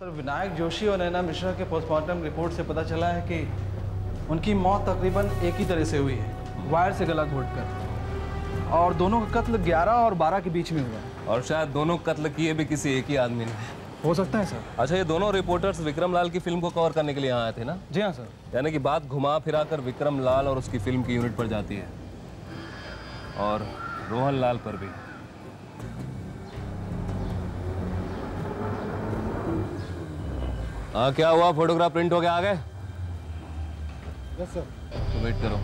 Sir, Vinayak Joshi और नैना मिश्रा के postmortem report से पता चला है कि उनकी मौत तकरीबन एक ही तरह से हुई है, वायर से गला घोंटकर। और दोनों का कत्ल 11 और 12 के बीच में हुआ है। और शायद दोनों कत्ल किए भी किसी एक ही आदमी ने। हो सकता है सर। अच्छा, ये दोनों रिपोर्टर्स विक्रम लाल की फिल्म को कवर करने के लिए यहाँ आए थे ना? जी हाँ सर। यानी कि बात घुमा फिरा कर विक्रम लाल और उसकी फिल्म की यूनिट पर जाती है, और रोहन लाल पर भी। हाँ, क्या हुआ? फोटोग्राफ प्रिंट हो गया? आ गए? Yes sir. तो वेट करो।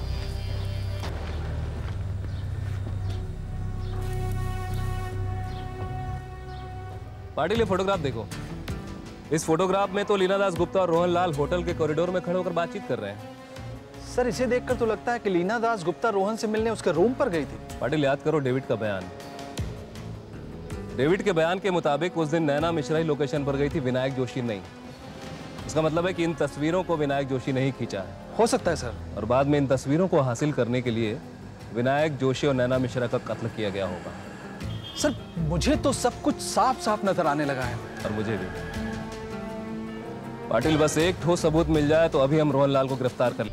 पाटिल, ये फोटोग्राफ देखो। इस फोटोग्राफ में तो लीना दास गुप्ता और रोहन लाल होटल के कॉरिडोर में खड़े होकर बातचीत कर रहे हैं। सर, इसे देखकर तो लगता है कि लीना दास गुप्ता रोहन से मिलने उसके रूम पर गई थी। पाटिल, याद करो डेविड का बयान। डेविड के बयान के मुताबिक उस दिन नैना मिश्रा ही लोकेशन पर गई थी, विनायक जोशी नहीं। इसका मतलब है कि इन तस्वीरों को विनायक जोशी नहीं खींचा है। हो सकता है सर। और बाद में इन तस्वीरों को हासिल करने के लिए विनायक जोशी और नैना मिश्रा का कत्ल किया गया होगा। सर, मुझे तो सब कुछ साफ साफ नजर आने लगा है। और मुझे भी। पाटिल, बस एक ठोस सबूत मिल जाए तो अभी हम रोहन लाल को गिरफ्तार कर लें।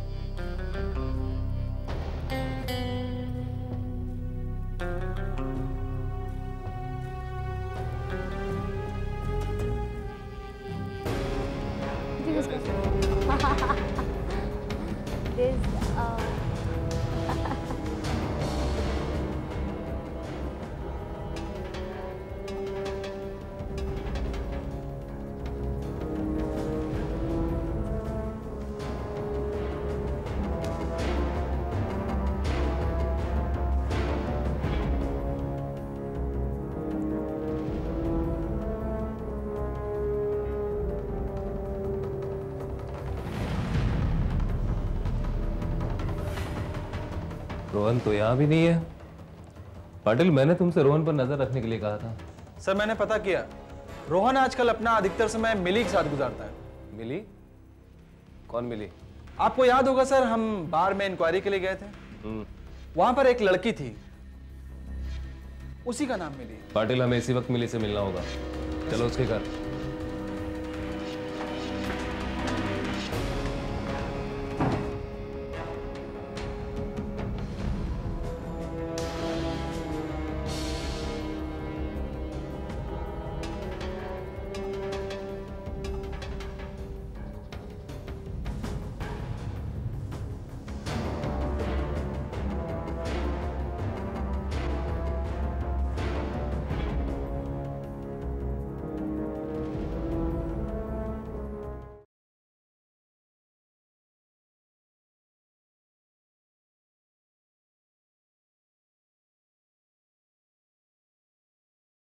रोहन तो यहाँ भी नहीं है। पाटिल, मैंने तुमसे रोहन पर नजर रखने के लिए कहा था। सर, मैंने पता किया, रोहन आजकल अपना अधिकतर समय मिली के साथ गुजारता है। मिली? कौन मिली? आपको याद होगा सर, हम बार में इंक्वायरी के लिए गए थे। वहां पर एक लड़की थी, उसी का नाम मिली। पाटिल, हमें इसी वक्त मिली से मिलना होगा। चलो उसके घर।